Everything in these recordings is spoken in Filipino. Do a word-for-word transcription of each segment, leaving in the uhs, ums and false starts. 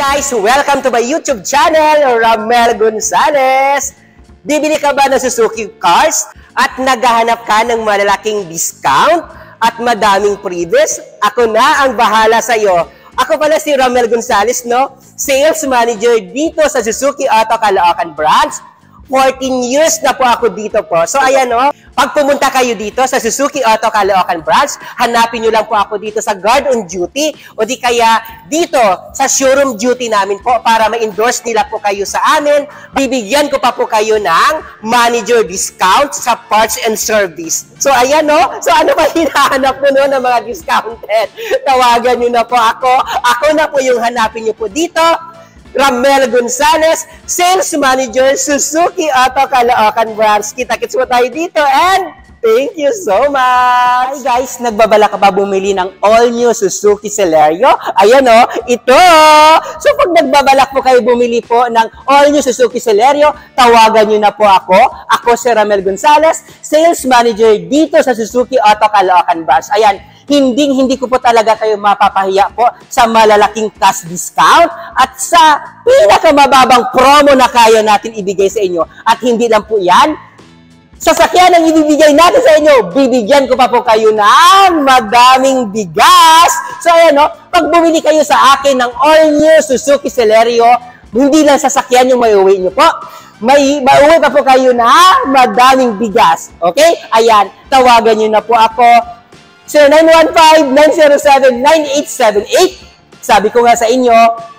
guys! Welcome to my YouTube channel, Ramel Gonzales. Bibili ka ba ng Suzuki cars at naghahanap ka ng malalaking discount at madaming previous? Ako na ang bahala sa iyo. Ako pala si Ramel Gonzales, no? Sales Manager dito sa Suzuki Auto Caloocan Branch. fourteen years na po ako dito po. So ayan o, pag pumunta kayo dito sa Suzuki Auto Caloocan Branch, hanapin nyo lang po ako dito sa guard on duty o di kaya dito sa showroom duty namin po para ma-endorse nila po kayo sa amin. Bibigyan ko pa po kayo ng manager discount sa parts and service. So ayan o, so ano ba hinahanap mo no ng mga discounted? Tawagan nyo na po ako. Ako na po yung hanapin nyo po dito. Ramel Gonzales, Sales Manager, Suzuki Auto Caloocan Branch. Kita-kits mo tayo dito and thank you so much! Hi guys, nagbabala ka ba bumili ng all-new Suzuki Celerio? Ayan o, ito! So pag nagbabalak po kayo bumili po ng all-new Suzuki Celerio, tawagan nyo na po ako. Ako si Ramel Gonzales, Sales Manager dito sa Suzuki Auto Caloocan Branch. Ayan, hindi hindi ko po talaga kayo mapapahiya po sa malalaking cash discount at sa pinakamababang promo na kaya natin ibigay sa inyo. At hindi lang po yan, sasakyan ang ibibigay natin sa inyo, bibigyan ko pa po kayo ng madaming bigas. So ayan o, pag bumili kayo sa akin ng all-new Suzuki Celerio, hindi lang sasakyan yung may uwi nyo po. May mauwi pa po kayo na madaming bigas. Okay? Ayan, tawagan nyo na po ako. zero nine one five, nine zero seven, nine eight seven eight. Sabi ko nga sa inyo,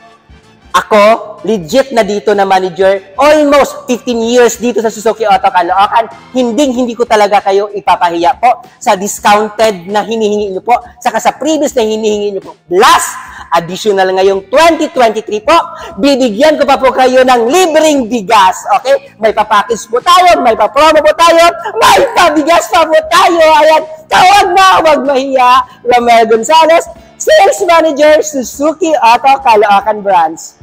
ako, legit na dito na manager, almost fifteen years dito sa Suzuki Auto Caloocan, hindi hindi ko talaga kayo ipapahiya po sa discounted na hinihingi nyo po, saka sa previous na hinihingi nyo po. Plus, additional ngayong twenty twenty-three po, bibigyan ko pa po kayo ng libreng bigas. Okay? May papackage po tayo, may pa-promo po tayo, may pabigas pa po tayo. Ayan, tawag na, huwag mahiya. Ramel Gonzales, Sales Manager, Suzuki Auto Caloocan Branch.